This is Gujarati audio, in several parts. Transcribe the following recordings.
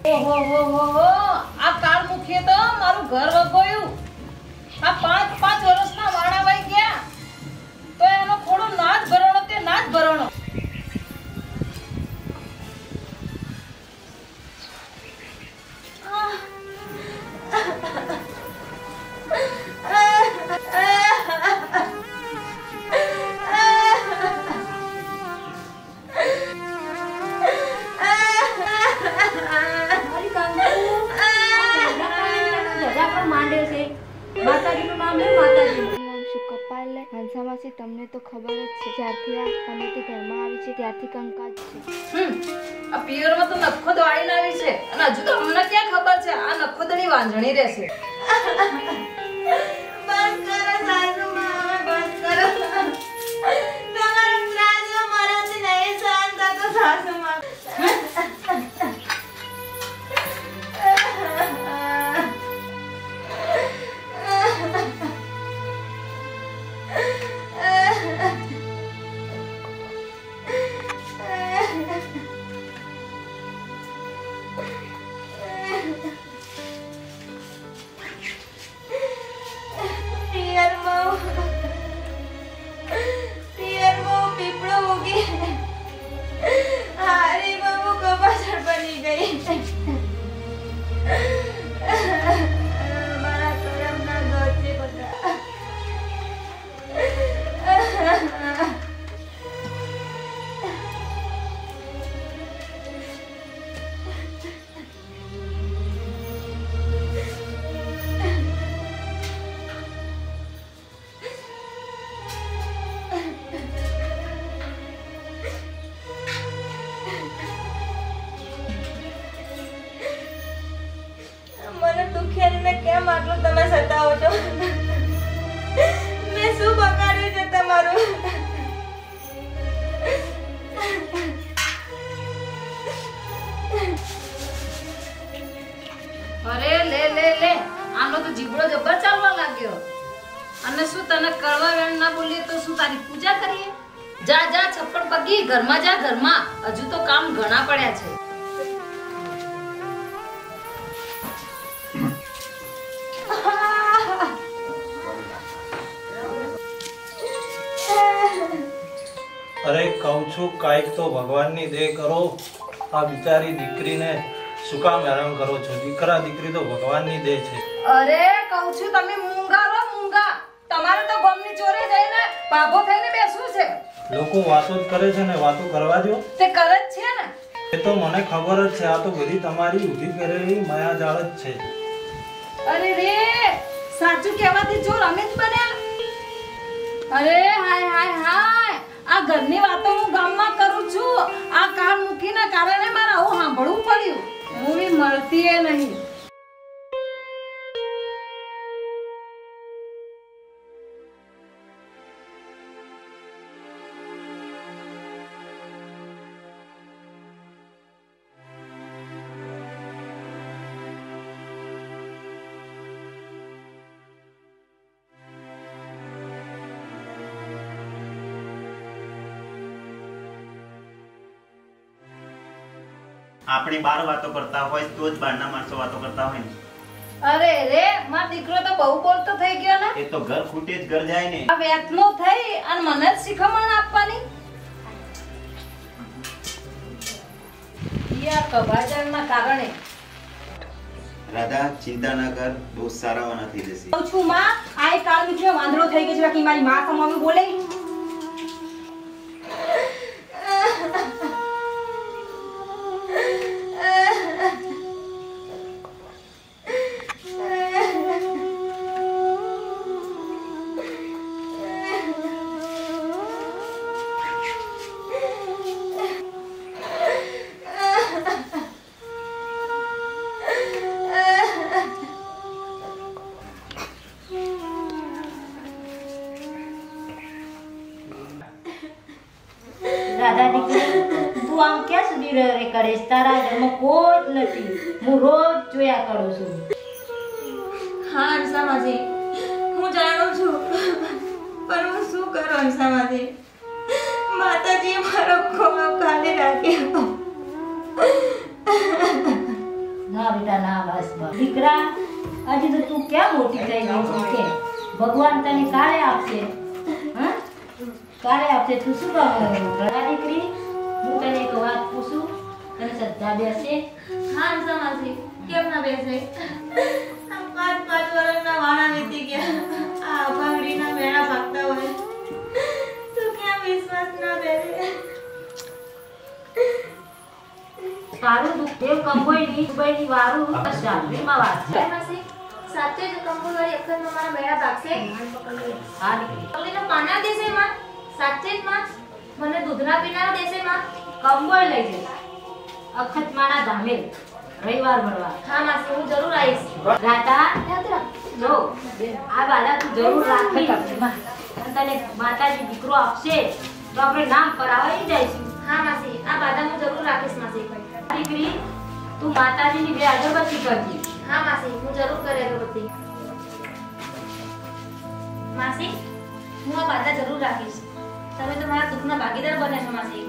ઓહો હો હો હો, આ કાળ મુખીએ તો મારું ઘર વગોયું. આ 5 વર્ષના વાણા વઈ ગયા તો એનો ખોડો ના જ ભરણો તે ના જ ભરણો. હંસામાસી તમને તો ખબર જ છે, જ્યારથી આ કમિટી ઘરમાં આવી છે ત્યારથી કંકાજ છે. આ પિયરમાં તો નખો દવાડીને આવી છે અને હજુ તો અમને ક્યાં ખબર છે આ નખોદની વાંજણી રહેશે. બસ કરો સાસુમાં, બસ કરો. તમારો ત્રાસ મારાથી નહીં સહન થતો સાસુમાં. કેમ આટલું તમે સતાવો છો? મેં શું બગાડ્યું છે તમારું? અરે લે લે લે, આનો તો જીબડો જબર ચાલવા લાગ્યો. અને શું તને કળવા વેણ ના બોલીએ તો શું તારી પૂજા કરીએ? જા જા છપ્પડ પગી ઘરમાં જા, ઘરમાં હજુ તો કામ ઘણા પડ્યા છે. અરે કહું છું કાંઈક તો ભગવાનની દે કરો. આ બિચારી દીકરીને શું કામ હેરાન કરો છો? દીકરા દીકરી તો ભગવાનની દે છે. અરે કહું છું તમે મૂંગા રહો મૂંગા. તમારે તો ગમની ચોરે જઈને બાબો થઈને બેસવું છે. લોકો વાતો જ કરે છે ને, વાતો કરવા દો. તે કરે જ છે ને. એ તો મને ખબર જ છે, આ તો બધી તમારી ઊભી કરેલી માયાજાળ જ છે. અરે રે, સાચું કહેવાથી જો રમેશ બન્યા. અરે હાય હાય હાય, આ ઘરની વાતો હું ગામમાં કરું છું. આ કાળ મૂકીને કારણે મારે આવું સાંભળવું પડ્યું. મૂવી મળતી એ નહીં. આપણે બાર વાતો કરતા હોય તો જ બહારના માણસો વાતો કરતા હોય ને. અરે રે, મારો દીકરો તો બહુ બોલતો થઈ ગયો ને. એ તો ઘર ખૂટે જ ઘર જાય ને. આ વેતનો થઈ અને મને જ શીખમણ આપવાની. યા કભાજણના કારણે. રાધા ચિંતા ના કર, બહુ સારા વાના થઈ જશે. કહું છું માં, આ કાળ મીઠો વાંદરો થઈ ગયો છે, બાકી મારી માં કમાવી બોલે. રાધા દીકરી, તું આમ ક્યાં સુધી રહે કરે? તારા ઘરમાં કોઈ જ નથી. હું રોજ જોયા કરું છું. હા હંસામાજી, હું જાણું છું, પણ હું શું કરું હંસામાજી? માતાજીએ મારો ખોળો ખાલી રાખ્યો. બેટા ના બસ દીકરા હજી તો તું ક્યાં મોટી થઈ ગઈ છે કે ભગવાન તને કાલે આપશે હા કાલે આપશે તું શું કરવાનું ઘણા દીકરી હું તને એક વાત પૂછું તને શ્રદ્ધા બેસે હા સમાસી કેમ ના બેસે પાંચ વર્ષના વાળા વીતી ગયા આ અભાગડીના મેળા ભાગતા હોય તો કેમ વિશ્વાસ ના બેસે તારું દુઃખ દેવ કંબોઈની દુબઈની વારું શાસ્ત્રીમાં વાત છે માસી સાચે જ કંકુવાળી અખતમાં મારા મેળા ભાગશે હા દીકરી તમને પાના દેશે માં સાચે જ માં મને દૂધના પીનારા દેશે માં કંબોઈ લઈ જઈશ અખતમાના ધામે રવિવાર મળવા હા માસી હું જરૂર આવીશ રાતા જો આ બાલા તું જરૂર રાખી અને તને માતાજી દીકરો આપશે તો આપણે નામ કરાવવા જઈશું હા માસી આ બાદા હું જરૂર રાખીશ માસી દીકરી તું માતાજીની બે અગરબત્તી કરજી હા માસી હું જરૂર કરે અગરબત્તી માસી હું આ બાદા જરૂર રાખીશ તમે તો મારા દુઃખના ભાગીદાર બન્યા છો માસી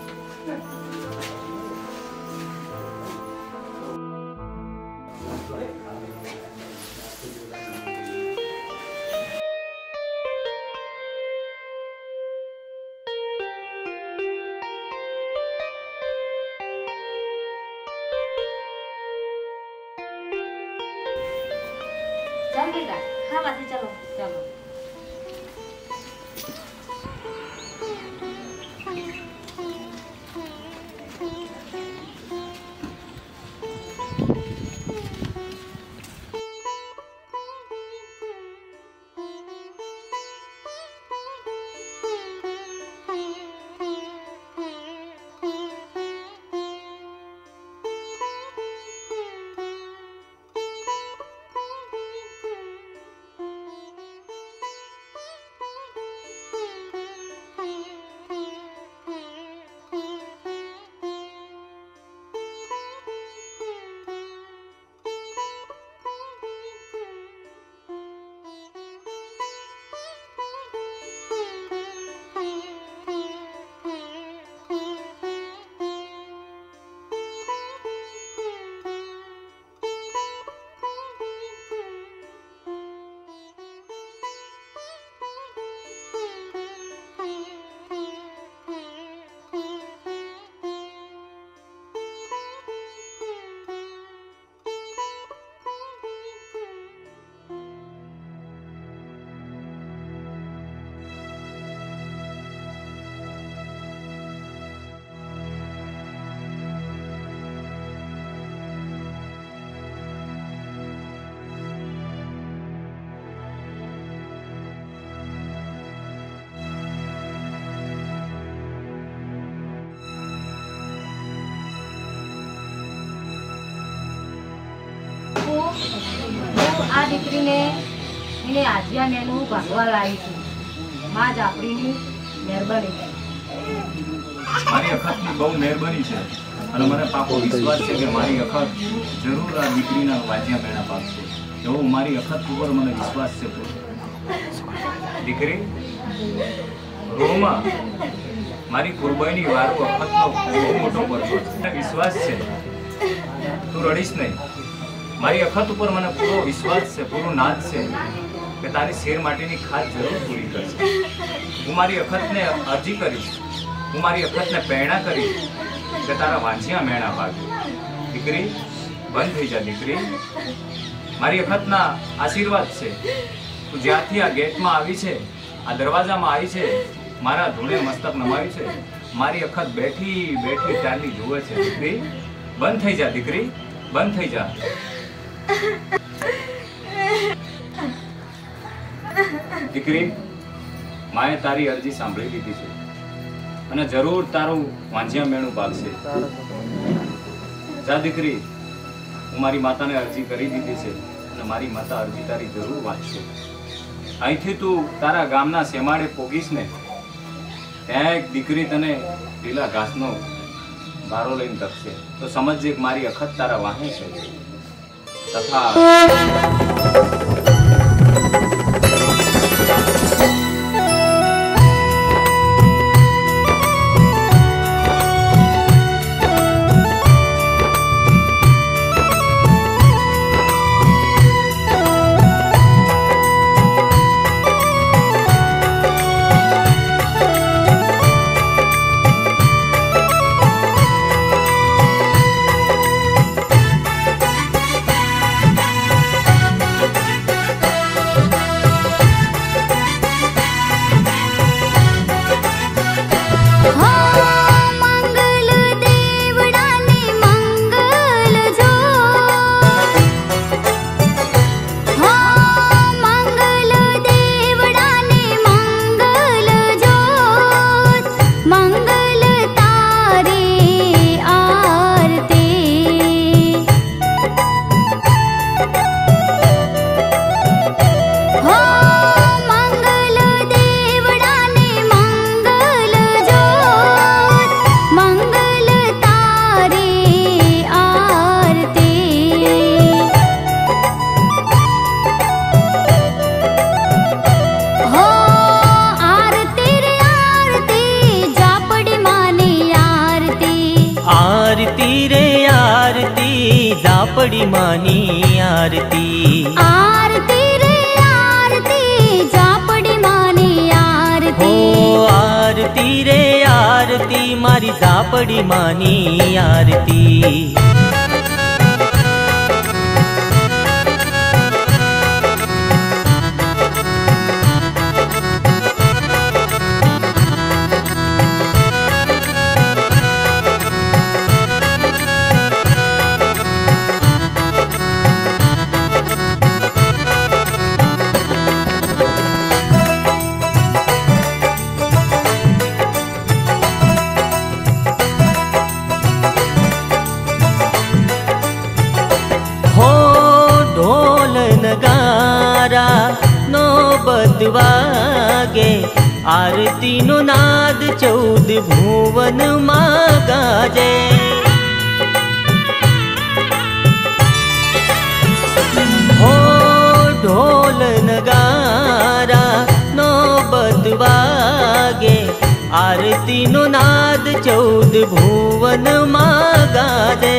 ચાલ બેટા હા માસી ચલો ચાલો હું આ દીકરીને એને આજ્યા મેનું ભાગવા લાવી છું માં જ આપણીની મહેરબાની મારી અખતની બહુ મહેરબાની છે અને મને પાકો વિશ્વાસ છે કે મારી અખત જરૂર આ દીકરીના વાજ્યા મેળા પાકશે એવો મારી અખત ઉપર મને વિશ્વાસ છે દીકરી રોમાં મારી કુરબાઈની વારું અખતનો બહુ મોટો પરચો છે વિશ્વાસ છે તું રડીશ નહીં મારી અખત ઉપર મને પૂરો વિશ્વાસ છે પૂરો નાદ છે કે તારી શેર માટેની ખાત જરૂર પૂરી કરશે હું મારી અખતને અરજી કરીશ હું મારી અખતને પ્રેરણા કરીશ કે તારા વાંચ્યા મેણા ભાગે દીકરી બંધ થઈ જા દીકરી મારી અખતના આશીર્વાદ છે તું જ્યાંથી આ ગેટમાં આવી છે આ દરવાજામાં આવી છે મારા ધૂળે મસ્તક નમાવી છે મારી અખત બેઠી બેઠી ચાલી જોવે છે દીકરી બંધ થઈ જા દીકરી બંધ થઈ જા દીકરી માએ તારી અરજી સાંભળી લીધી છે અને જરૂર તારું વાંજિયા મેણું ભાગશે જા દીકરી હું મારી માતાને અરજી કરી દીધી છે અને મારી માતા અરજી તારી જરૂર વાંચશે અહીંથી તું તારા ગામના સેમાડે પોગીશ ને ત્યાં એક દીકરી તને લીલા ઘાસનો ભારો લઈને તકશે તો સમજજે કે મારી અખત તારા વાહે છે તથા आरती रे आरती झापड़ी मानी आरती। आरती रे आरती झापड़ी मानी आरती। हो आरती रे आरती मारी झापड़ी मानी आरती। नौबत वागे आरती नो नाद 14 भुवन मां गाजे। हो ढोल नगारा नौबत वागे आरती नो नाद 14 भुवन मां गाजे।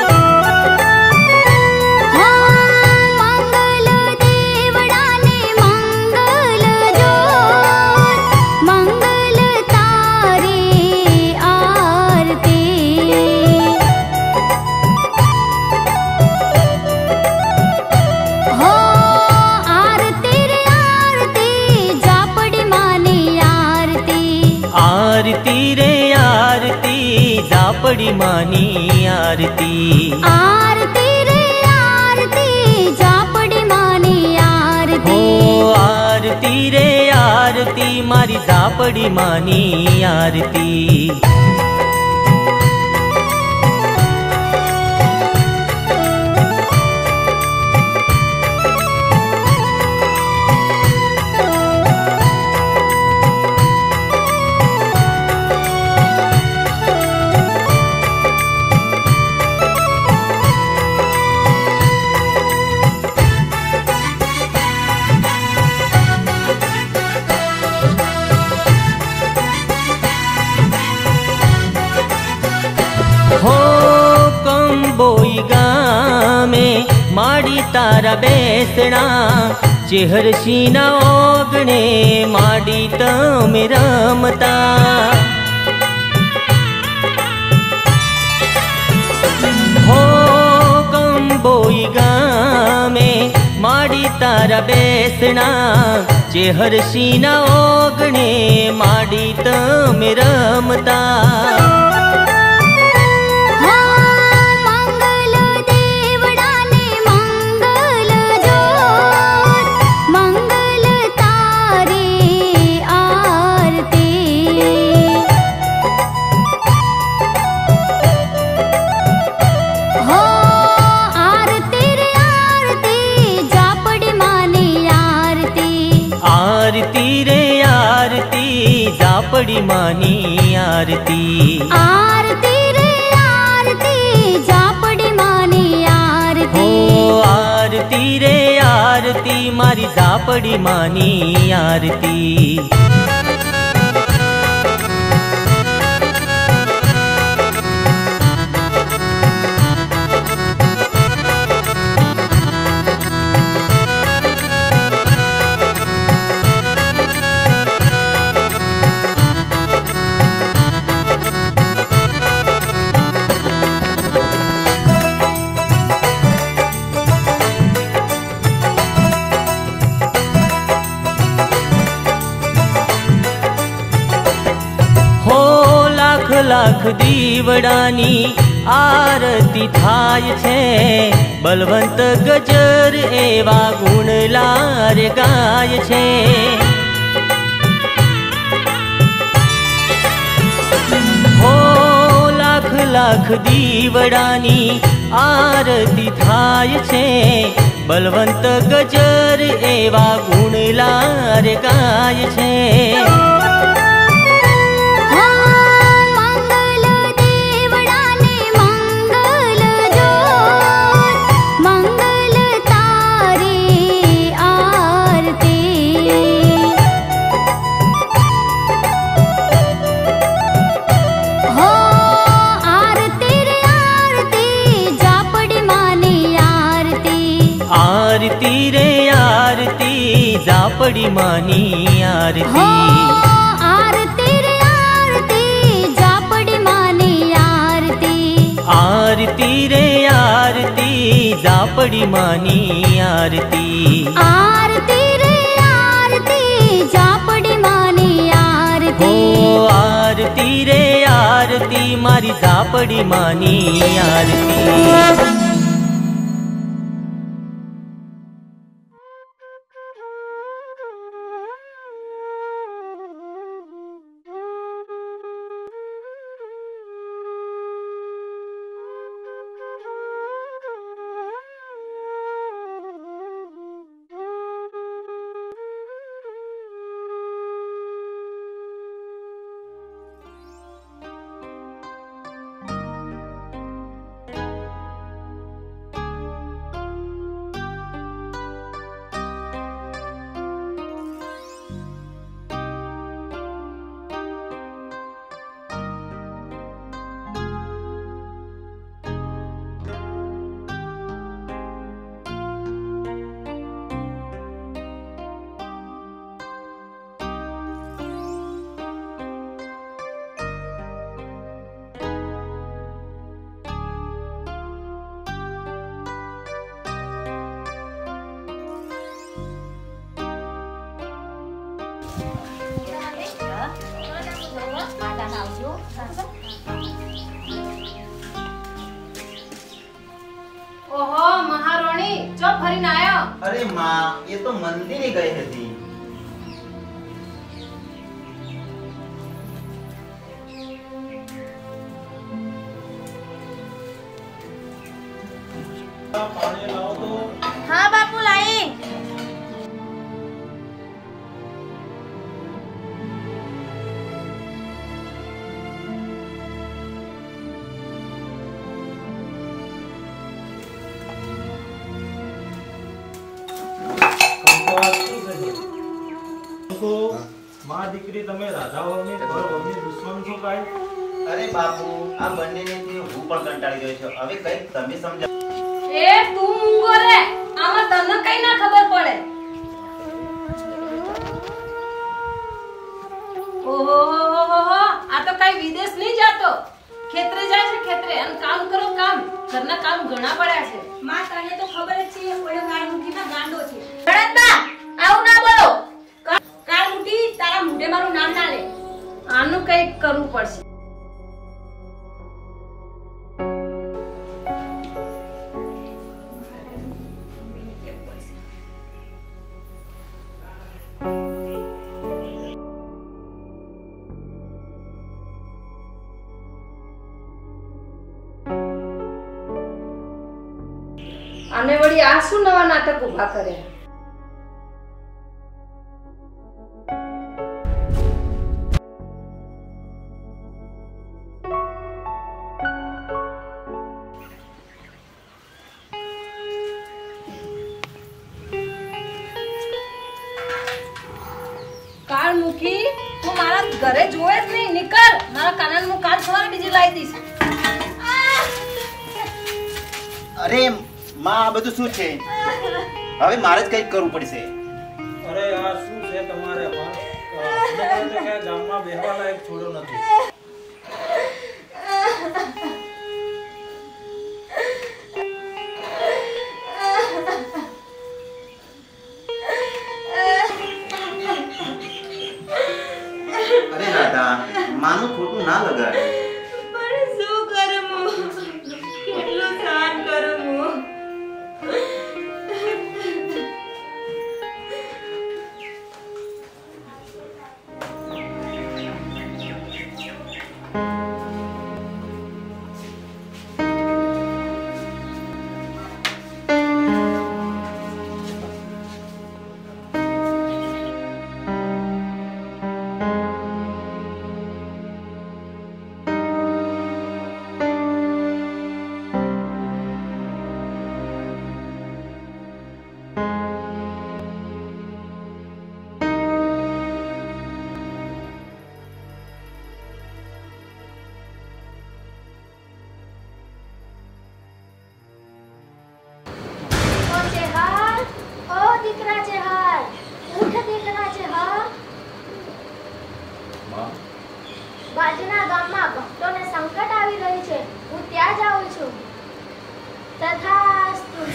आरती रे आरती झापड़ी मानी आरती। आरती रे आरती झापड़ी मानी आरती। हो आरती रे आरती मारी झापड़ी मानी आरती। हो कंबोई गामे माड़ी तारा बेसना चेहर शीना ओगणे माड़ी तम रमता। हो कंबोई गामे माड़ी तारा बेसना चेहर शीना ओगणे माड़ी तम रमता। आरती रे आरती झापड़ी मानी आरती। आरती रे आरती झापड़ी मानी आरती। हो आरती रे आरती मारी झापड़ी मानी आरती। लाख दीवડાની આરતી થાય છે બલવંત ગજર એવા ગુણલાર ગાય છે હો લાખ લાખ દીવડાની આરતી થાય છે બલવંત ગજર એવા ગુણલાર ગાય છે झापड़ी मानी आरती। हो आरती रे आरती झापड़ी मानी आरती। आरती रे आरती झापड़ी मानी आरती। आरती रे आरती झापड़ी मानी आरती। हो आरती रे आरती मारी झापड़ी मानी आरती। ओहो महाराणी जो फरीने आयो। अरे माँ ये तो मंदिर गई थी। पानी लाओ तो। हाँ बापू लाई। मां दीकरी तमे राधा ववनी घर ववनी दुश्मन છો કાઈ? अरे बापू आ બંનેને તે હું પણ કંટાળી ગયો છું। હવે કઈક તમે સમજાવો। એ તું મૂંગો રે, આમાં તને કઈ ના ખબર પડે। ઓહો આ તો કઈ વિદેશ નહીં જાતો, ખેતરે જાય છે ખેતરે અને કામ કરો કામ, ઘરના કામ ઘણા પડ્યા છે। માં તને તો ખબર જ છે ઓલો કાળમુઠીમાં ગાંડો છે। ભરતબા આવું ના બોલો, કાળમુઠી તારા મોઢે મારું નામ ના લે। આનું કઈક કરવું પડશે। આને વળી આ શું નવા નાટક ઉભા કરે? કાળમુખી તું મારા ઘરે જોવે જ નહીં, નીકળ, મારા કાનાને હું કાલ સવારે બીજી લાવી દઈશ। અરે માં આ બધું શું છે? હવે મારે જ કંઈક કરવું પડશે। અરે આ શું છે તમારે? કે ગામમાં બેહવા લાયક છોડ્યો નથી। અરે રાધા માનું ખોટું ના લગાડ। પણ શું કરું હું? કેટલું સહન કરું હું? તથાસ્તુ.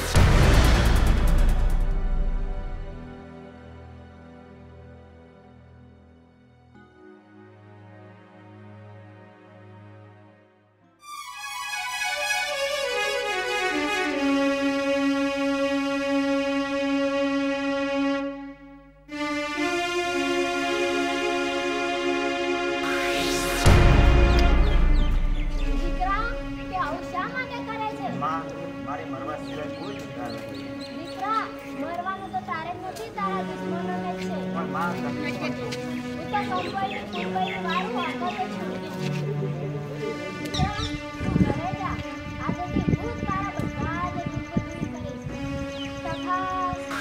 દીકરા, તે આવું શા માટે કરે છે? માં મારે મરવા સિવાય કોઈ વિચાર નથી. દીકરા, મરવાનું તો તારે જ નથી, તારા દુશ્મનોને જ છે. પણ માં તમે પણ છો. હું તો કંકોઈની વારું વાપરું છું. દીકરા, તું ઘરે જા. આજથી હું જ તારા બધા જ દુઃખો દૂર કરીશ. તથાસ્તુ.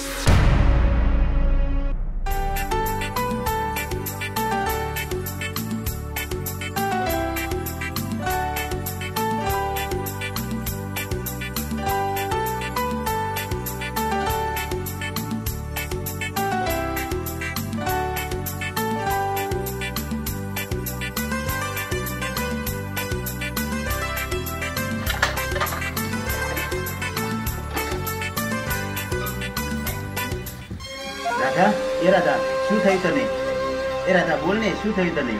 રાધા, એ રાધા, શું થયું તને? એ રાધા, બોલ ને, શું થયું તને?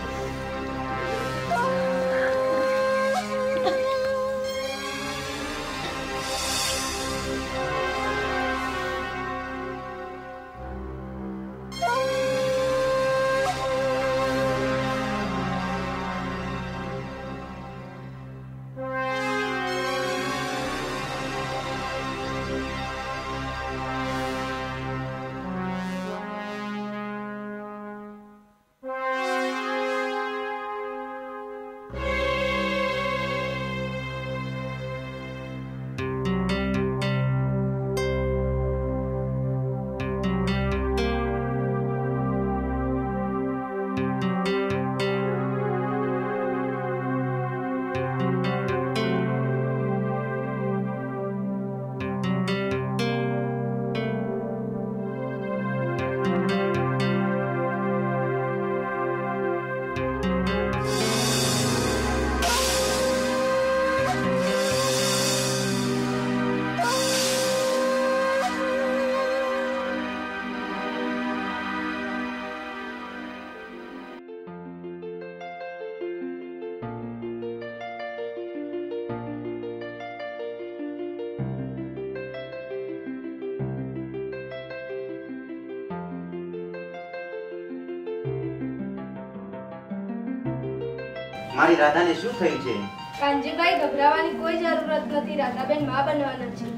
મારી રાધાને શું થયું છે? કાનજીભાઈ, ગભરાવાની કોઈ જરૂરત નથી. રાધાબેન માં બનવાના છે.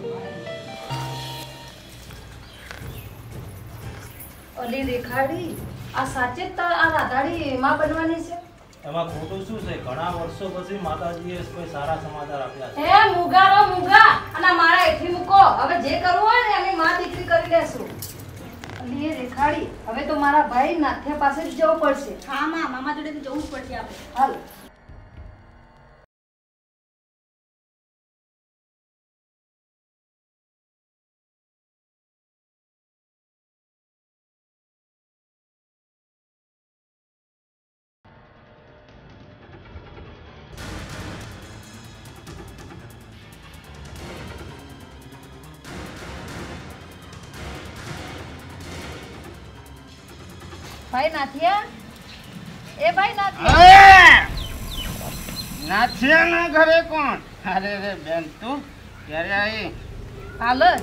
અલી રેખાડી, આ સાચે જ આ રાધાડી માં બનવાની છે? એમાં ખોટું શું છે? ઘણા વર્ષો પછી માતાજીએ કોઈ સારા સમાચાર આપ્યા છે. હે મુગા મુગા, અને મારા એથી મૂકો. હવે જે કરવું હોય ને અમે માં દીકરી કરી લેશું. અલી એ રેખાડી, હવે તો મારા ભાઈ નાથિયા પાસે જ જવું પડશે. હા માં, મામા જોડે તો જવું જ પડશે આપણે. હાલ. ભાઈ નાથિયા, એ ભાઈ નાથિયા. નાથિયા ના ઘરે કોણ? અરે રે બેન, તું ક્યારે આવી? હાલ જ.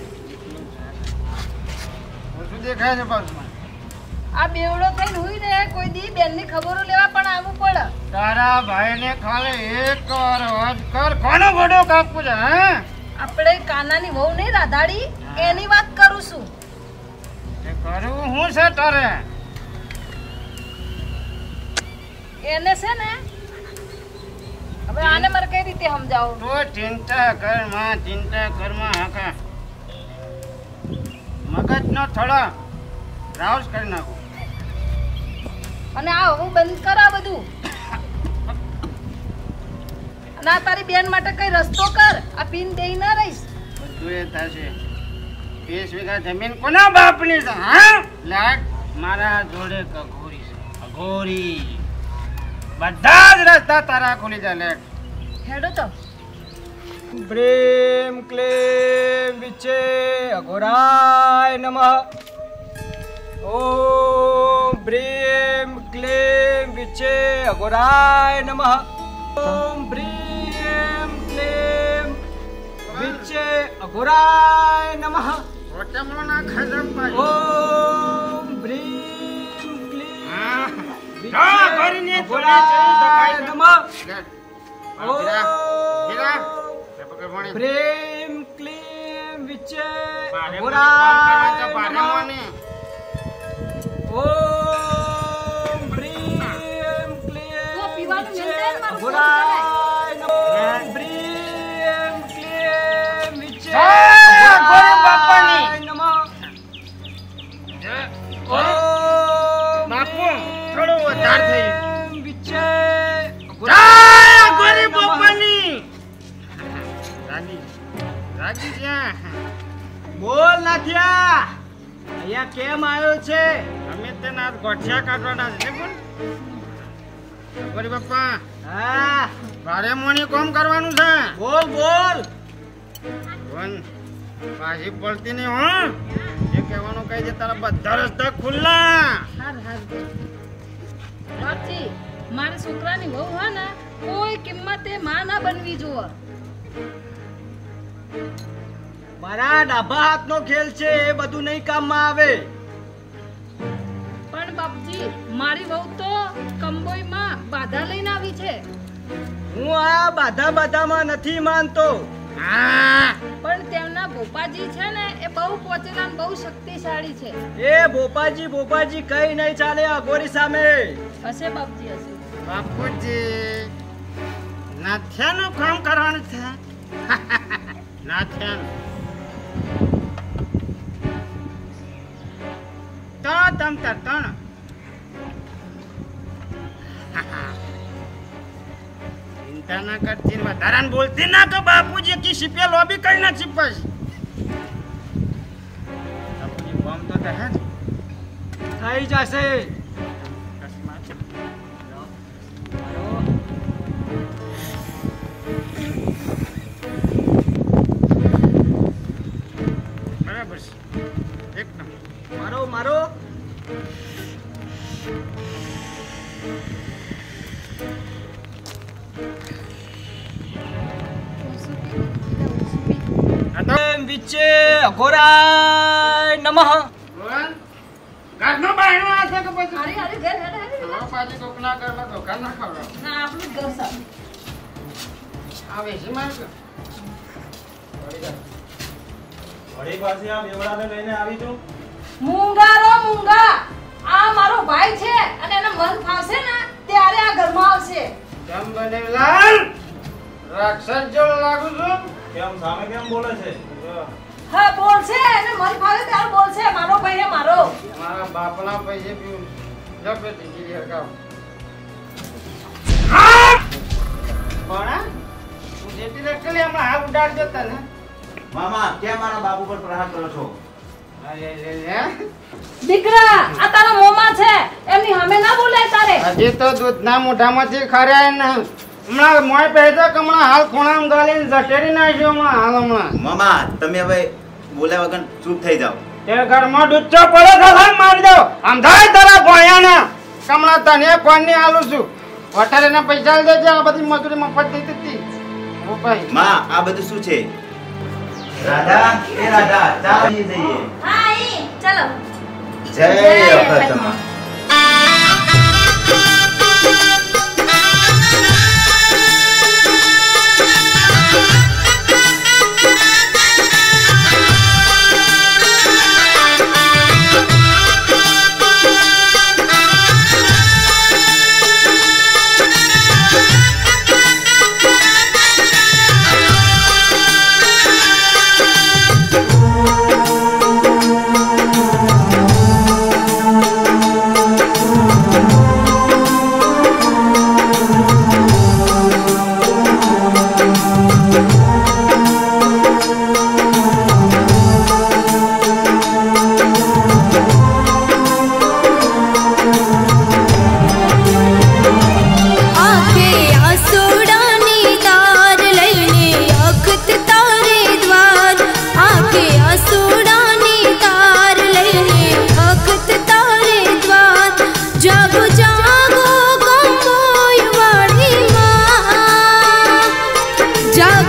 શું દેખાય છે પાછું? આ બેવડો થઈને હુઈ રહે, કોઈ દી બેનની ખબરો લેવા પણ આવવું પડે. તારા ભાઈને ખાલી એક વાર વાત કર, કોનો ગોડો કાપવું છે? હે, આપણે કાનાની વહુ નહીં રાધાડી, એની વાત કરું છું. તે કરવું હું છે તારે? એને છે ને, હવે આને મારે કઈ રીતે સમજાવું? તો ચિંતા કર માં, ચિંતા કર માં. હાકા મગજનો થોડો રાઉસ કરી નાખો. અને આ હું બંધ કરા બધું. અને આ તારી બેન માટે કઈ રસ્તો કર. આ પીન દેઈ ના રહીશ. બધું એ થશે. 20 વીઘા જમીન કોના બાપની છે? હા, લાગ મારા જોડે કઘોરી છે. અઘોરી બધા જ રસ્તા તારા ખુલી જાય. લેટ હેડો તો. ब्रीम क्लीम विचे अघोराय नमः। ओम ब्रीम क्लीम विचे अघोराय नमः। ओम ब्रीम क्लीम विचे अघोराय नमः। ओम ब्रीम क्लीम विचे अघोराय नमः। प्रेम क्लीम विचे अघोराय नमः। ओम प्रेम क्लीम विचे अघोराय नमः। प्रेम क्लीम विचे अघोराय नमः। ओम बापू थोड़ो વધાર થઈ વિचे અઘોરાય બાપાની રાજી ક્યાં બોલ નાથિયા અહીંયા કેમ આવ્યો છે? અમે તેના ગોઠિયા કાઢવાના છે બોલ ગોરી બાપા. હા ભારે મોણી કોમ કરવાનું છે. બોલ બોલ વન પાછી પડતી નહીં હો. જે કહેવાનું કહી દે તારા બધા રસ્તા ખુલ્લા. બાપજી મારા છોકરાની વહુ હોય ને કોઈ કિંમતે માં ના બનવી જોવે. મારા ડાભા હાથનો ખેલ છે એ બધું નહીં કામમાં આવે. પણ બાપજી મારી વહુ તો કંબોઈમાં બાધા લઈને આવી છે. હું આ બાધામાં નથી માનતો. પણ તેમના ભોપાજી છે ને એ બહુ પોચેલા બહુ શક્તિશાળી છે. એ ભોપાજી કઈ નહીં ચાલે અઘોરી સામે. હશે બાપજી હશે. બાપુજી નાથિયાનું કામ કરવાનું છે. નાથિયાનું તો તમ તણ ચિંતા ના કરતી વધારાને બોલતી ના કે બાપુજી કી સિપે લોબી કઈ ના ચીપસ. બાપુજી બોમ તો કહે થઈ જશે. બરાબર છે એકદમ મારો વિચે અઘોરાય નમઃ. ઘરનો બહારનો આ છે કે પછી અરે અરે ઘર હેડે પાછી કોક ના કર તો ઘર ના ખવડાવ. ના આપણું ઘર સારું. આવે છે માર વળી પાછી આ બેવડાને લઈને આવી છું. મૂંગા આ મારો ભાઈ છે અને એને મન ફાવશે ને ત્યારે આ ઘરમાં આવશે. કેમ બનેલાલ રાક્ષસ જેવો લાગુ છું. કેમ સામે કેમ બોલે છે? હા બોલશે અને મન ફાવે ત્યારે બોલશે. મારો ભાઈ હે મારો. મારા બાપના પૈસે પીવું જપે દીધી હરકાવ. કોણા હું જેટી રખલી હમણાં હાથ ઉડાડ દેતા ને. મામા કેમ મારા બાપુ પર પ્રહાર કરો છો? દીકરા આ તારા મોમાં છે એમની સામે ના બોલાય તારે. હજી તો દૂધના મોઢામાંથી ખરાય ને. હમણાં મોય પહેરતા કે હમણાં હાલ ખૂણામાં ગાલીને ઝટેરી નાખ્યો હમણાં. મામા તમે હવે બોલ્યા વગર ચૂપ થઈ જાઓ. તે ઘરમાં ડુચ્ચો પડે તો મારી દો. આમ થાય તારા ભોયાના કમણા તને કોણની આલું છું. હોટેલના પૈસા દેજે. આ બધી મજૂરી મફત થઈ હતી. ઓ ભાઈ માં આ બધું શું છે? રાધા ચાલો જઈએ. હા ઈ ચલો. જય અખતમાં.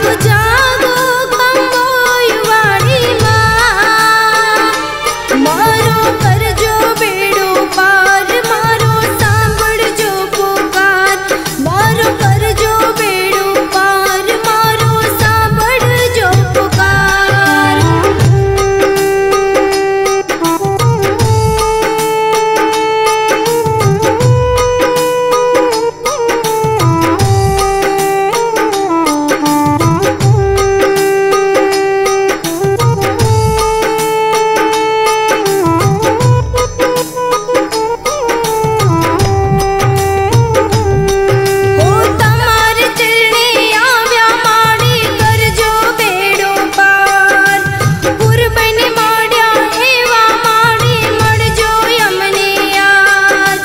जागो जागो कंबोई वाड़ी माँ, मारो करजो बेड़ो पार, मारो सांभळ जो पुकार, मारो करजो बेड़ो पार, मारो सांभळ जो पुकार। ओ तमार चरणे आव्या माड़ी करजो बेड़ो पार, कुर्बन माड्या एवा माड़ी मळजो यमने आज।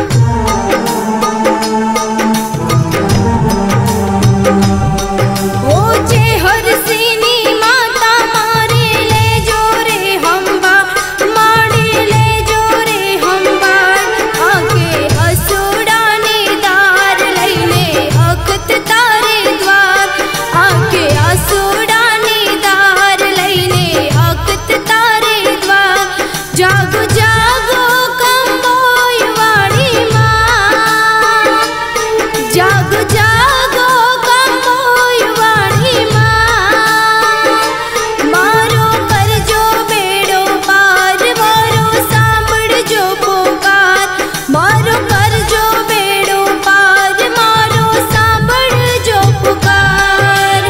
ओ चेहरसीनी माता मारे लेजो रे हंबा, माड़ी लेजो रे हंबा, आके असुडानी दार लईने अखत तारे द्वार, आके असुडानी दार लईने अखत तारे द्वार। जागो जागो कंबोई वाड़ी माँ, जागो जागो कंबोई वाड़ी माँ, मारो करजो बेड़ो पार, मारो सांभळ जो पुकार, मारो करजो बेड़ो पार, मारो सांभळ जो पुकार।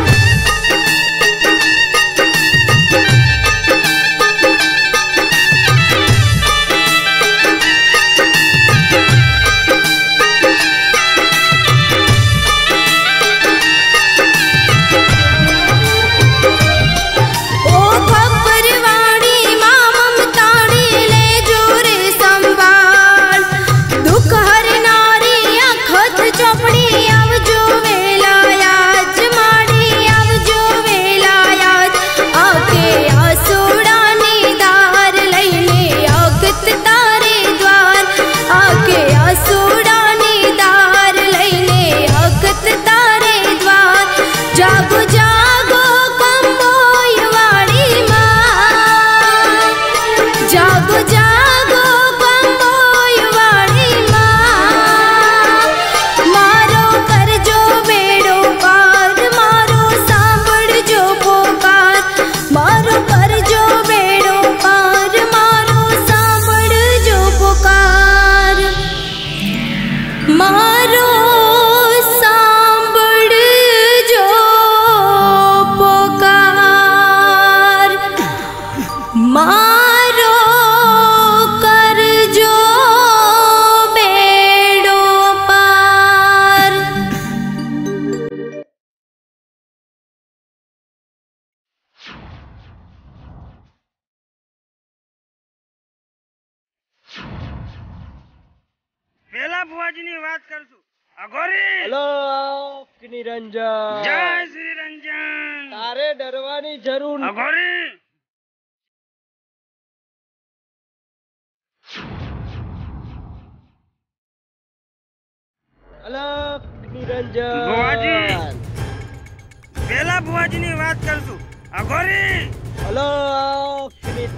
ओ खप्परवाड़ी माँ ममताड़ी लेजो रे संभाळ, दुख हरनारी अखत चोपड़ी आवजो वेलायाज, माड़ी आवजो वेलायाज, आके आसुडानी दार लईने अखत तारे द्वार, आके आसुडानी दार लईने अखत तारे द्वार। जागो जागो कंबोई वाड़ी माँ, जागो जागो कंबोई वाड़ी माँ, मारो करजो बेड़ो पार, मारो सांभळ जो पुकार, मारो करजो बेड़ो पार, मारो सांभळ जो पुकार, मारो सांभळ जो पुकार, मारो करजो बेड़ो पार। પેલા ભુવાજીની વાત કરશું. અઘોરી હેલો નિરંજન, જય શ્રી રંજન. તારે ડરવાની જરૂર અઘોરી અલગ નિરંજન. ભુવાજી પેલા ભુવાજીની વાત કરશું. અઘોરી અલગ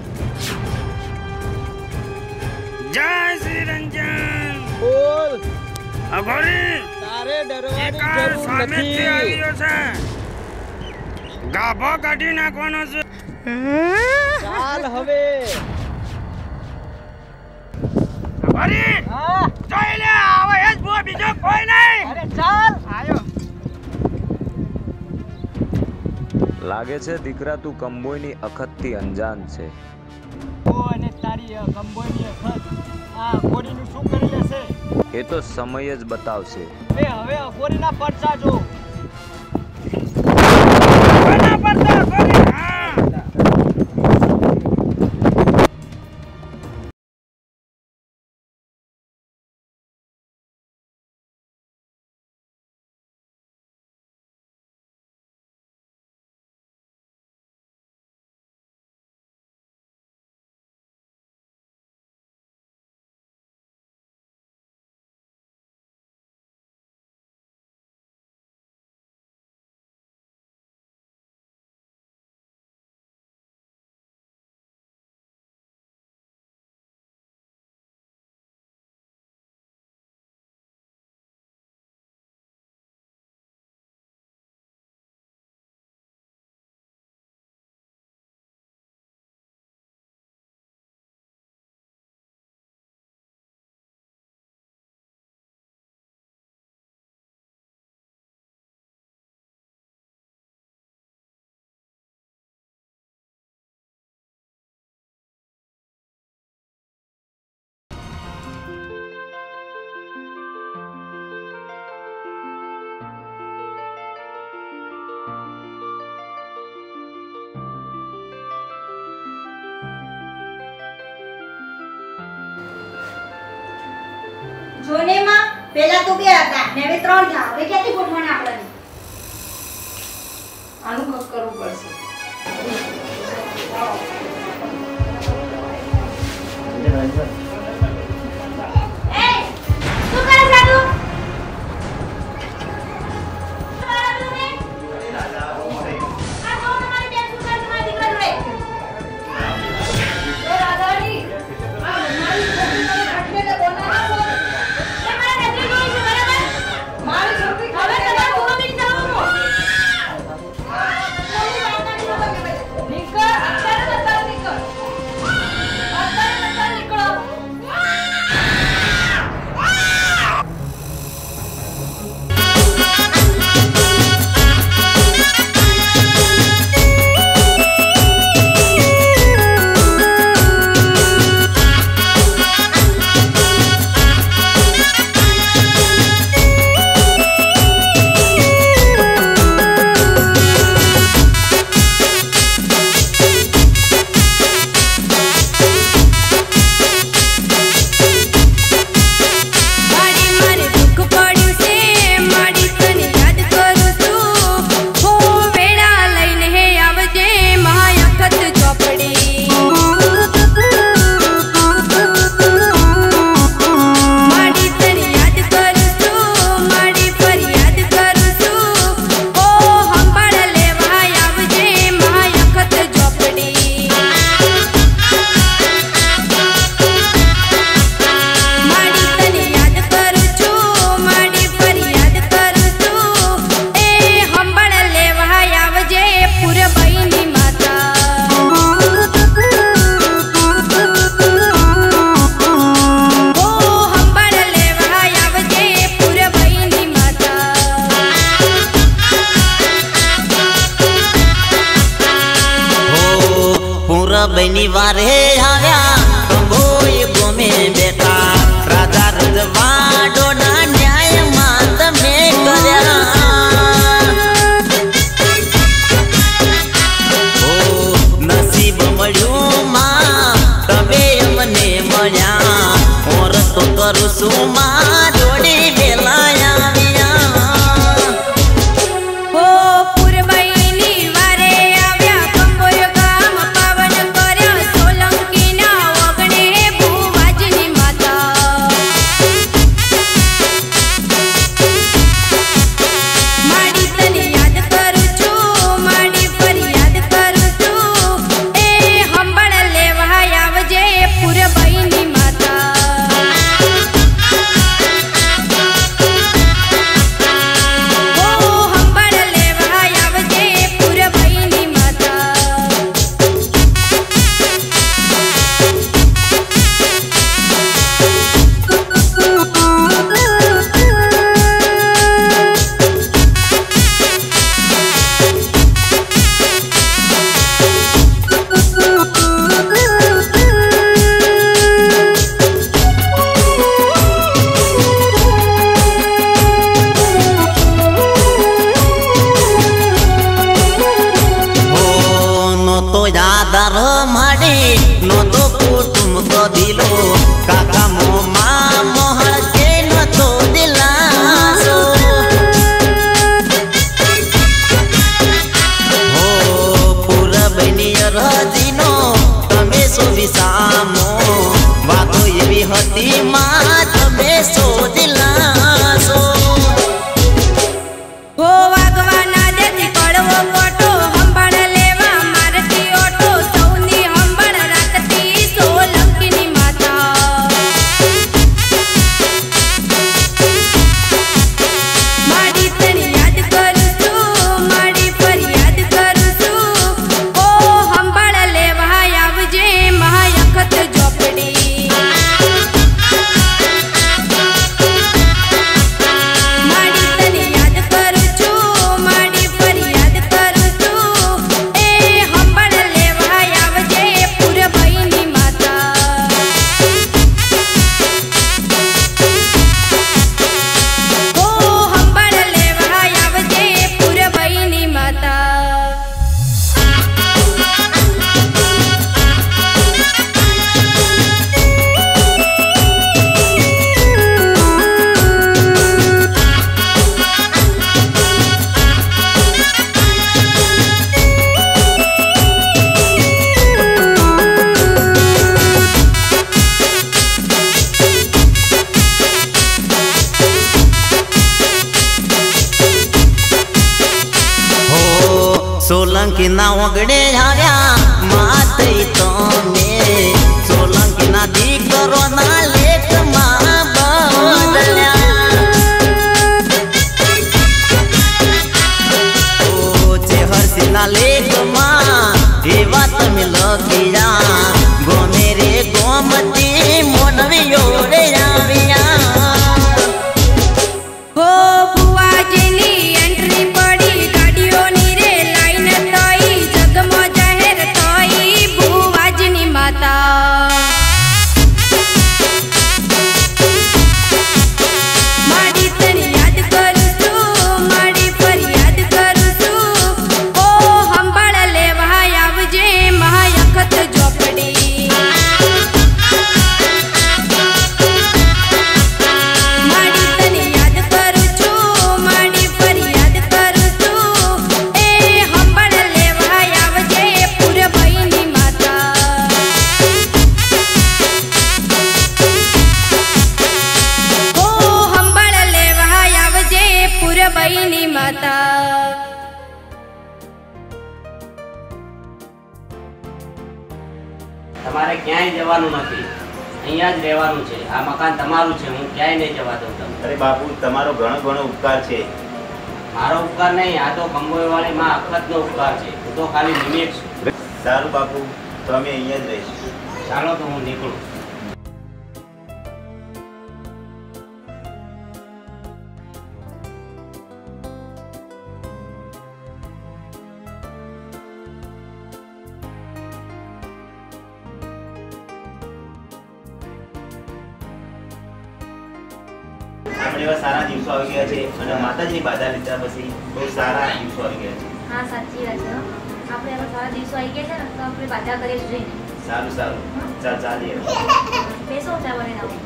જય શ્રી રંજન. બોલ. અઘોરી તારે ડરવાની શિકાર જરૂર સામેથી નથી. આવ્યો છે, ગાભો કાઢી નાખવાનો છે. ચાલ હવે. અઘોરી જોઈ લે, આવે એ જ ભુવા, બીજો કોઈ નહીં. અરે ચાલ. આયો. લાગે છે દીકરા તું કંબોયની અખતથી અંજાન છે. ઓ અને તારી કંબોયની અખત આ અઘોરીનું શું કરી લેશે? એ તો સમય જ બતાવશે. હવે અઘોરીના પરચા જો. જોને માં પેલા તો 2 હતા ને હવે 3 થા. હવે ક્યાંથી ગોઠવાના આપણાને? આનું કંઈક કરવું પડશે. એ શું કરે સાડુ? बनी वारे आव्या कंबोय गोमे बेटा राजा रजवाडो ना न्याय मात में कर्या ओ नसीब मळ्यो मा तबे मने मळ्या और तो करू सु मा जोडे बेलाया માતા સોલંકી ના ઓગણે આવ્યા માથે તમે સોલંકી ના દીકરો ના લેખ માં બદલ્યા છે હર્ષી ના લેખ માં એવા તમે લખ્યા ગોમે રે ગોમતી મોનવીઓ રે આવ્યા હો બુઆજીની એન્ટ્રી પડી ગાડીઓની રે લાઈન થઈ જગમાં જાહેર થઈ બુઆજીની માતા મારી તને યાદ કરું છું મારી ફરિયાદ કરું છું ઓ હંભાળ લેવા આવજે મહાયખત ચોપડી મારી તને યાદ કરું છું મારી ફરિયાદ કરું છું એ હંભાળ લેવા આવજે પૂરબઈની માતા ઓ હંભાળ લેવા આવજે પૂરબઈની માતા તમારે ક્યાંય જવાનું નથી, અહીંયા જ રહેવાનું છે. આ મકાન તમારું છે, હું ક્યાંય નહીં જવા દઉં તમને. અરે બાપુ તમારો ઘણો ઘણો ઉપકાર છે. મારો ઉપકાર નહીં, આ તો કંબોઈ વાળી માં અખતનો ઉપકાર છે. હું તો ખાલી નિમિત્ત છું. સારું બાપુ, તો અમે અહીંયા જ રહીશું. ચાલો તો હું નીકળું. આપણે એવા સારા દિવસો આવી ગયા છે અને માતાજીની બાધા લીધા પછી બહુ સારા દિવસો આવી ગયા છે. હા સાચી વાત છે હો. આપણે એવા સારા દિવસો આવી ગયા છે ને તો આપણે બાધા કરીએ જ જોઈએ. સારું સારું, ચાલ ચાલીએ. બેસો ચા બનાવીને આવો.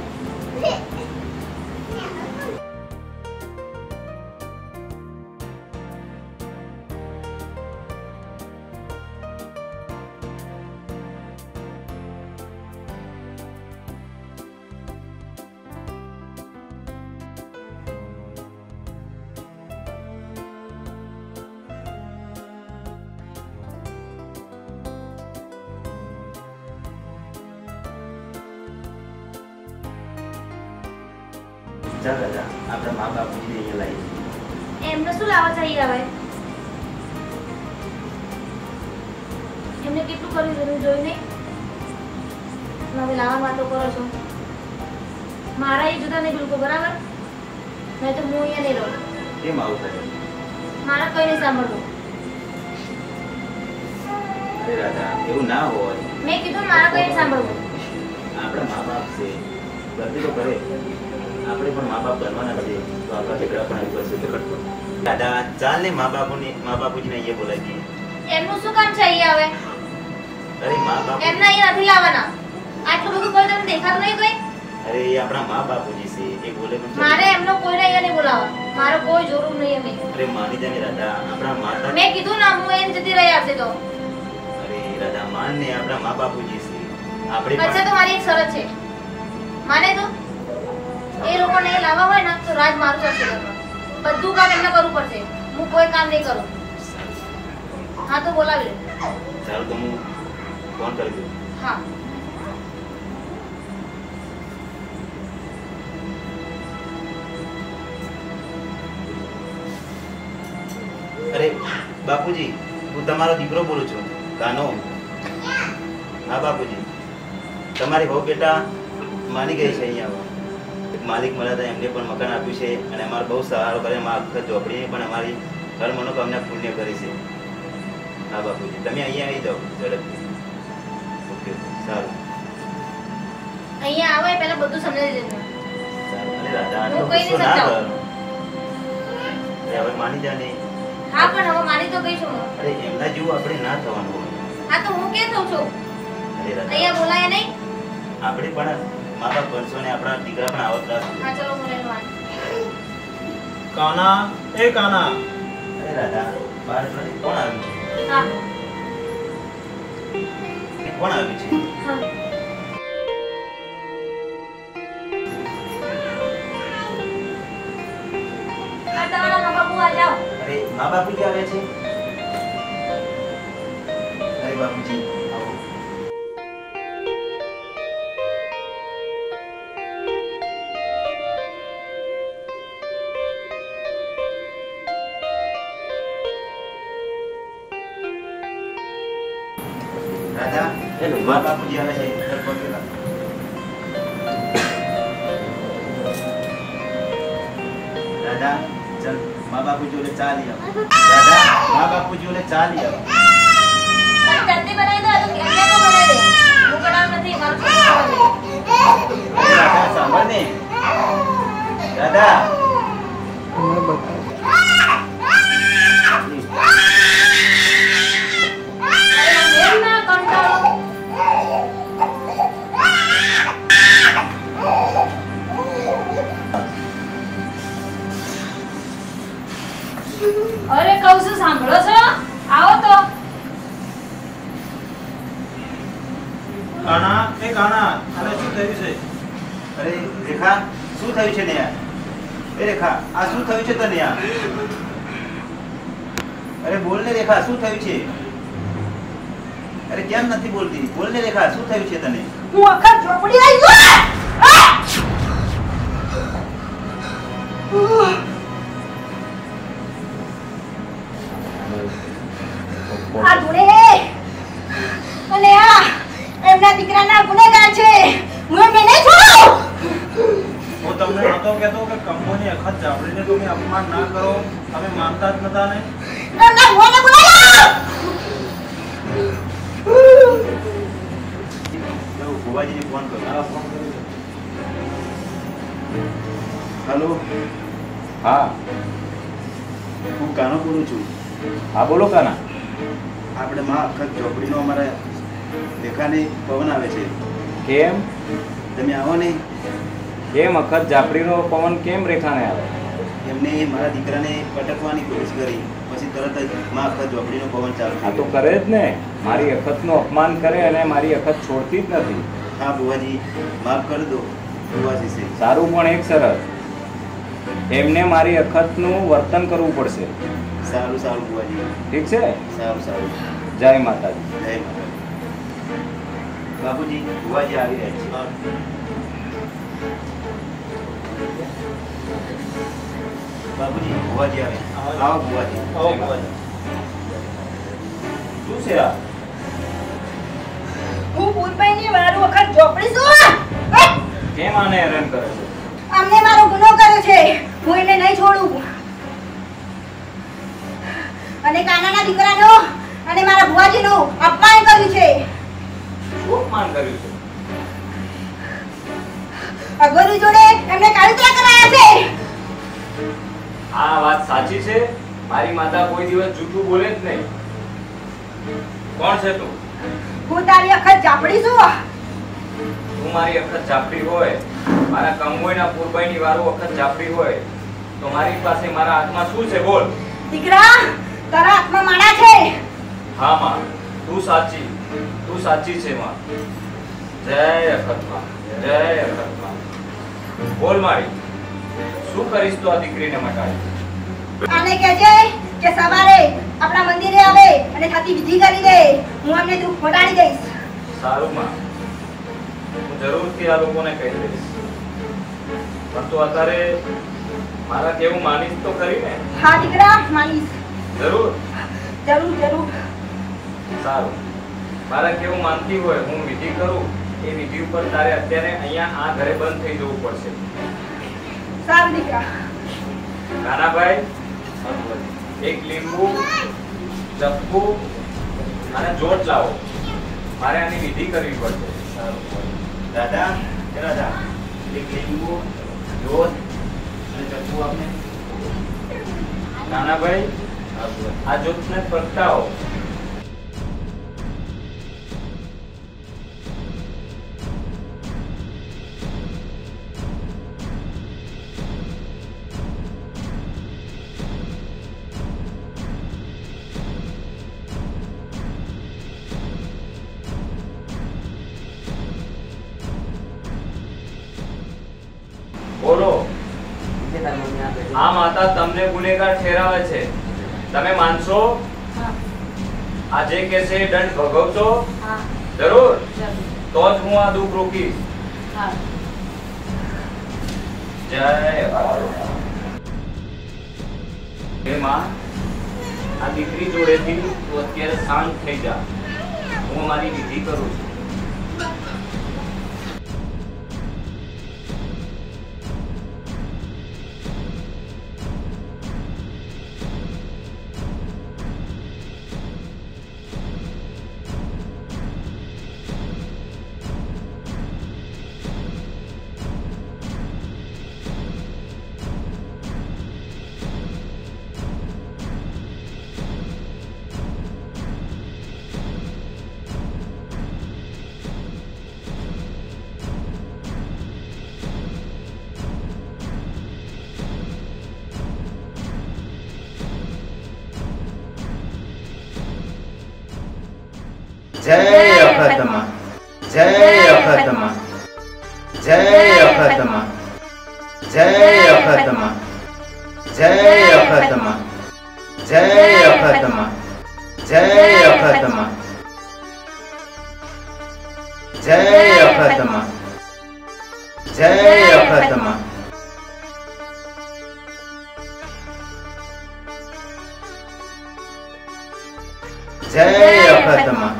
ચાલ દાદા, આપણા મા બાપુને અહીંયા લાવીએ. એમને શું લાવવા चाहिए હવે? એમને કેટલું કર્યું છે જોયું નહીં? હવે લાવવા વાતો કરો છો. મારા એ જુદા નહીં બિલકુલ, બરાબર? નહીં તો હું અહીંયા નહીં રહું. કેમ આવું થાય? મારા કઈ નહીં સાંભળવું. અરે દાદા, એવું ના હોય. મેં કીધું મારા કઈ નહીં સાંભળવું. આપણા મા બાપ છે, ગલતી તો કરે. આપણે પણ મા બાપ બનવાના છે, તો આપણા દીકરા પણ આવી પડશે કરતો. દાદા ચાલ ને મા બાપુજીને અહીંયા બોલાવીએ. એમનું શું કામ છે અહીંયા હવે? અરે મા બાપ એમને અહીંયા નથી લાવવાના. આટલું બધું કોઈ તમને દેખાતું નહીં કોઈ? અરે એ આપણા મા બાપુજી છે, એ બોલે પણ ચાલે. મારે એમનો કોઈને અહીંયા નહીં બોલાવવા. મારો કોઈ જરૂર નહીં એમને. અરે માની જાને દાદા, આપણા માતા. મેં કીધું ના હું એને જતી રહી આવશે તો. અરે દાદા માન ને, આપણા મા બાપુજી છે. આપણે અચ્છા તો મારી એક શરત છે. માને તો એ લોકોને અહીં લાવવા હોય ને તો રાજ મારું થશે ઘરમાં. બધું કામ એમને કરવું પડશે. હું કોઈ કામ નહીં કરું. હા તો બોલાવી લે. ચાલો તો હું ફોન કરી દઉં. હા અરે બાપુજી, હું તમારો દીકરો બોલું છું, કાનો. હા બાપુજી, તમારી બહુ બેટા માની ગઈ છે. અહીંયા માલિક મળ્યા હતા, એમને પણ મકાન આપ્યું છે અને અમારો બહુ સહારો કરે. આખા ઝોપડીને પણ અમારી હર મનોકામના પુણ્ય કરી છે. હા બાપુજી, તમે અહીંયા આવી જાઓ ઝડપથી. ઓકે સારું. અહીંયા આવે પહેલા બધું સમજાવી દેજો. સારું. અરે દાદા, આટલો હું કઈ ગુસ્સો નહીં ના સમજાવું. કર. હવે માની જા ને. હા પણ હવે માની તો ગઈ છું હું. અરે એમના જેવું આપણે ના થવાનું હોય. હા તો હું કેમ થઉં છું? અરે દાદા, અહીંયા બોલાય નહીં. આપણે પણ મા બાપ બનશો ને આપણા દીકરા પણ આવત રાખશે. હા ચલો બોલાય વાત. કાના, એ કાના. અરે દાદા, બહાર કોણ આવ્યું છે? હા કોણ આવ્યું છે? હા તમારા મા બાપુ આ જાઓ. અરે મા બાપુ ક્યાં આવે છે? બાપુજી આવો. રાજા મા બાપુજી આવે છે. દાદા ચલ મા બાપુજી ઓલે ચા લઈ આવો. દાદા મા બાપુજી ઓલે ચા લઈ આવો. જલ્દી બનાવી દો. તો એમને કો બનાવી દે. હું બનાવ નથી. મારું છોકરું બનાવે. દાદા સાંભળ ને. દાદા અરે કહું છું સાંભળો છો? આવો તો. કાના એ કાના અરે શું થયું છે? અરે રેખા શું થયું છે ને યાર? એ રેખા આ શું થયું છે તને યાર? અરે બોલ ને રેખા શું થયું છે? અરે કેમ નથી બોલતી? બોલ ને રેખા શું થયું છે તને? હું આખા ઝોપડી આવી ગયો. આ ગુણે અને આ એમના દીકરાના ગુનેગાર છે. હું એમને નહીં છોડું. હું તમને નતો કહેતો કે કંપની અખત જાવડીને તમે અપમાન ના કરો. તમે માનતા જ નતા ને. એમના મોને બોલાવો. જાઓ ભુવાજીને ફોન કરો. હેલો હા હું કાનો બોલું છું. હા બોલો કાના. આપણે માં અખત ચોપડીનો અમારા રેખાને પવન આવે છે. કેમ તમે આવો ને. કેમ અખત જાફરીનો પવન કેમ રેખાને આવે? એમને મારા દીકરાને પટકવાની કોશિશ કરી પછી તરત જ માં અખત ચોપડીનો પવન ચાલુ આ તો કરે જ ને. મારી અખતનું અપમાન કરે અને મારી અખત છોડતી જ નથી. હા ભુવાજી માફ કરી દો. ભુવાજી છે સારું પણ એક શરત, એમને મારી અખતનું વર્તન કરવું પડશે. સારું સારું ભુવાજી. ઠીક છે? સારું સારું. જય માતાજી. જય માતાજી. બાપુજી ભુવાજી આવી રહ્યા છે. બાપુજી ભુવાજી આવે. આવો ભુવાજી. આવો ભુવાજી. શું છે આ? હું પૂરબાઈની વારું વખત ઝોપડી છું. કેમ આને હેરાન કરે છે? અમને મારો ગુનો કર્યો છે. હું એને નહીં છોડું. અને કાનાના દીકરાનો અને મારા ભુવાજીનું અપમાન કર્યું છે. શું અપમાન કર્યું છે? અગોરી જોડે એમને કાળુતરા કરાયા છે. આ વાત સાચી છે? મારી માતા કોઈ દિવસ જૂઠું બોલે જ નહીં. કોણ છે તું? હું તારી અખત ઝાપડી છું. તું મારી અખત જાફરી હોય, મારા કંબોયના પૂરબાઈની વારું અખત જાફરી હોય, તો મારી પાસે મારા હાથમાં શું છે? બોલ. દીકરા તારા હાથમાં માણા છે. હા માં, તું સાચી છે માં. જય અખતમાં, જય અખતમાં. બોલ મારી, શું કરીશ તો આ દીકરીને મટાડી? આને કહેજે કે સવારે આપણા મંદિરે આવે અને થાતી વિધિ કરી દે. હું એમને દુઃખ મટાડી દઈશ. સારું માં, હું જરૂરથી આ લોકોને કહી દઈશ. પણ તું અત્યારે મારા કેવું માનીશ તો ખરી ને? હા દીકરા માનીશ. જરૂર જરૂર જરૂર. સારું, મારા કેવું માનતી હોય હું વિધિ કરું, એ વિધિ ઉપર તારે અત્યારે અહીંયા આ ઘરે બંધ થઈ જવું પડશે. સારું દીકરા. કાનાભાઈ, એક લીંબુ, ચપ્પુ અને જોટ લાવો. મારે આની વિધિ કરવી પડશે. દાદા દાદા એક લીંબુ જોત અને ચપ્પુ આપને. કાનાભાઈ, આ જોતને પ્રગટાવો. બોલો. આ માતા તમને ગુનેગાર ઠેરાવે છે, તમે માનશો? આજે કે છે દંડ ભોગવશો હા જરૂર જરૂર તો જ હું આ દુઃખ રોકીશ. હા જય હે માં, આ દીકરી જોડેથી તું અત્યારે શાંત થઈ જા. હું મારી વિધિ કરું છું. જય અખતમાં, જય અખતમાં, જય અખતમાં, જય અખતમાં, જય અખતમાં, જય અખતમાં, જય અખતમાં, જય અખતમાં, જય અખતમાં, જય અખતમાં.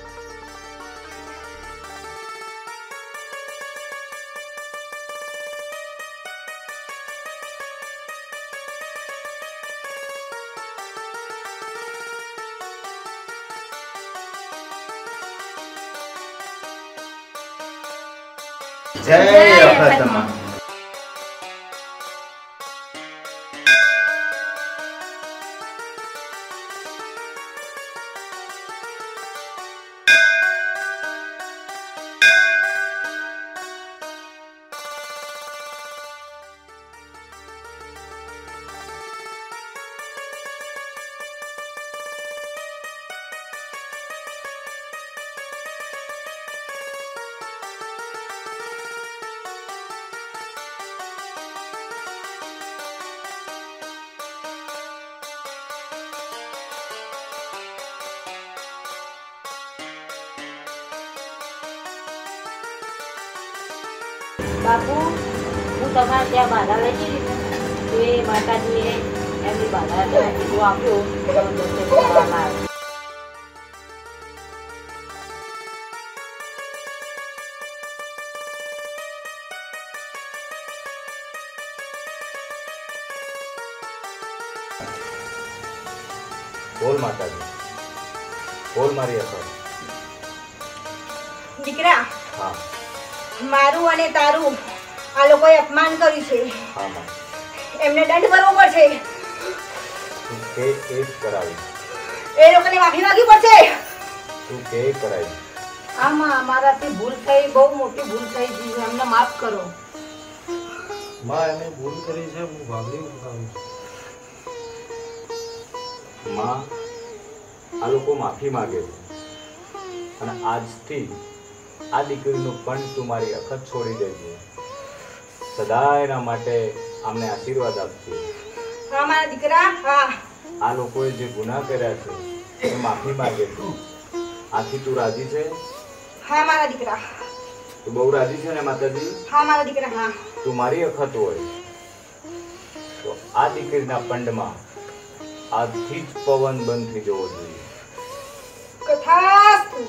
જય અખતમાં. બાપુ હું તમારે ત્યાં બાધા લઈ જઈ તો એ માતાજીએ એમની બાધા કીધું આપ્યું તમે દર્શન કરવામાં આવ્યું. બોલ માતાજી, બોલ મારી અસર. દીકરા, હા મારું અને તારું આ લોકોએ અપમાન કર્યું છે. હા માં, એમને દંડ ભરવો પડશે. તું કે એ જ કરાવી. એ લોકોને માફી માંગવી પડશે. તું કે એ કરાવી. આમાં અમારાથી ભૂલ થઈ, બહુ મોટી ભૂલ થઈ ગઈ છે, અમને માફ કરો. માં એને ભૂલ કરી છે, હું ભાગડી ઉઠાવું છું. માં, આ લોકો માફી માંગે છે અને આજથી આ દીકરીનો પણ તું મારી અખત છોડી દેજે. સદાયના માટે અમને આશીર્વાદ આપજો. હા મારા દીકરા, હા. આ લોકોએ જે ગુનાહ કર્યા છે એ માફી માંગે છે. આથી તું રાજી છે? હા મારા દીકરા. તું બહુ રાજી છે ને માતાજી? હા મારા દીકરા, હા. તું મારી અખત હોય તો આ દીકરીના પંડમાં આજથી જ પવન બંધ થઈ જવો જોઈએ. કથાસ્તુ.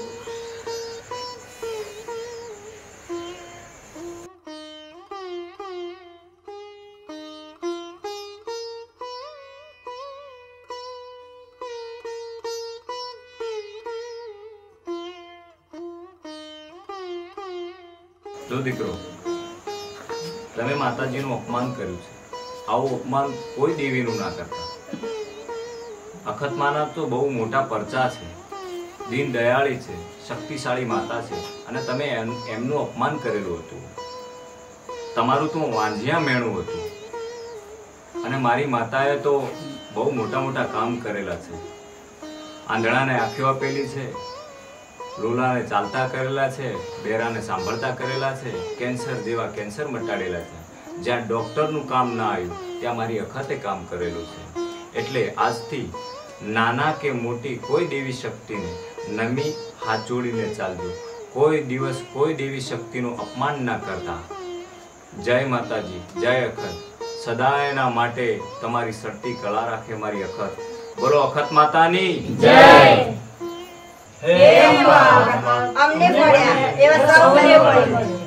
જો દીકરો, તમે માતાજીનું અપમાન કર્યું છે. આવું અપમાન કોઈ દેવીનું ના કરતા. અખતમાના તો બહુ મોટા પરચા છે, દીન દયાળી છે, શક્તિશાળી માતા છે અને તમે એમનું અપમાન કરેલું હતું. તમારું તો વાંઝિયા મેણું હતું અને મારી માતાએ તો બહુ મોટા મોટા કામ કરેલા છે. આંધળાને આંખો આપેલી છે, લોલાને ચાલતા કરેલા છે, બેરાને સાંભળતા કરેલા છે, કેન્સર જેવા કેન્સર મટાડેલા છે. જ્યાં ડોક્ટરનું કામ ના આવ્યું ત્યાં મારી અખતે કામ કરેલું છે. એટલે આજથી નાના કે મોટી કોઈ દેવી શક્તિને નમી હાથ જોડીને ચાલજો. કોઈ દિવસ કોઈ દેવી શક્તિનું અપમાન ના કરતા. જય માતાજી, જય અખત. સદાયના માટે તમારી સડતી કળા રાખે મારી અખત. બોલો અખત માતાની જય. અમને પડ્યા એવા સૌને પડ્યા.